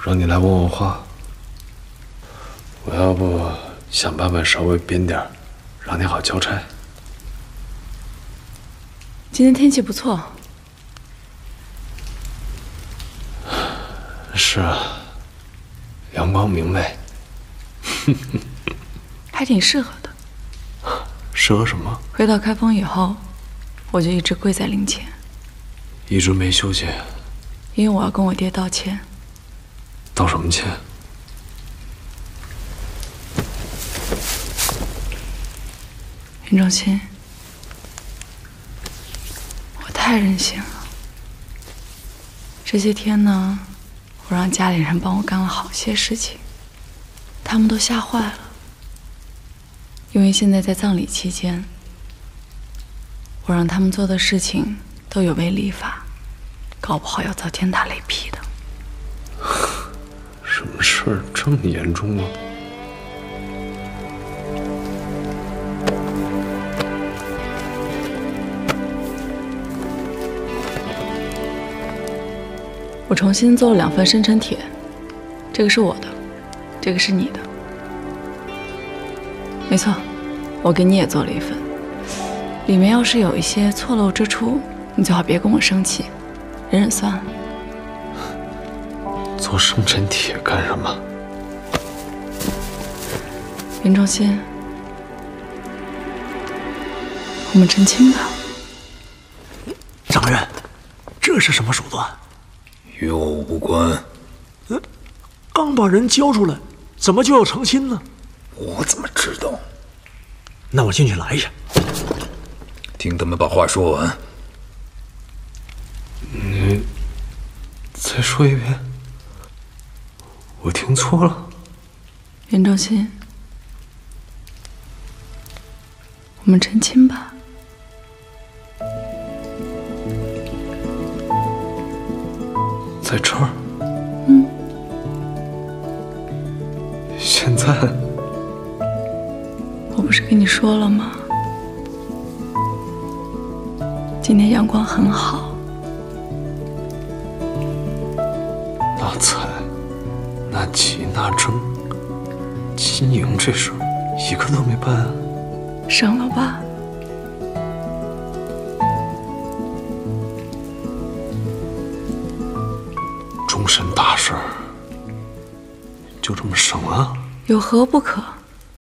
让你来问我话，我要不想办法稍微编点儿，让你好交差。 今天天气不错。 是啊，阳光明媚， 还挺适合的。 适合什么？ 回到开封以后，我就一直跪在灵前， 一直没休息。 因为我要跟我爹道歉。 道什么歉？ 林仲卿，我太任性了。这些天呢，我让家里人帮我干了好些事情，他们都吓坏了。因为现在在葬礼期间，我让他们做的事情都有违礼法，搞不好要遭天打雷劈的。 什么事儿这么严重啊？ 我重新做了2份生辰帖，这个是我的，这个是你的。没错，我给你也做了1份。里面要是有一些错漏之处，你最好别跟我生气，忍忍算了。 做生辰帖干什么？ 林仲卿，我们成亲吧。 掌任，这是什么手段？ 与我无关。 刚把人交出来，怎么就要成亲呢？ 我怎么知道？ 那我进去来一下。 听他们把话说完。 你再说一遍。我听错了。 林仲卿，我们成亲吧。 在这儿？现在？ 我不是跟你说了吗？今天阳光很好。 那彩、那吉、那征、金营这事儿，一个都没办啊。 省了吧。 终身大事儿，就这么省了？ 有何不可？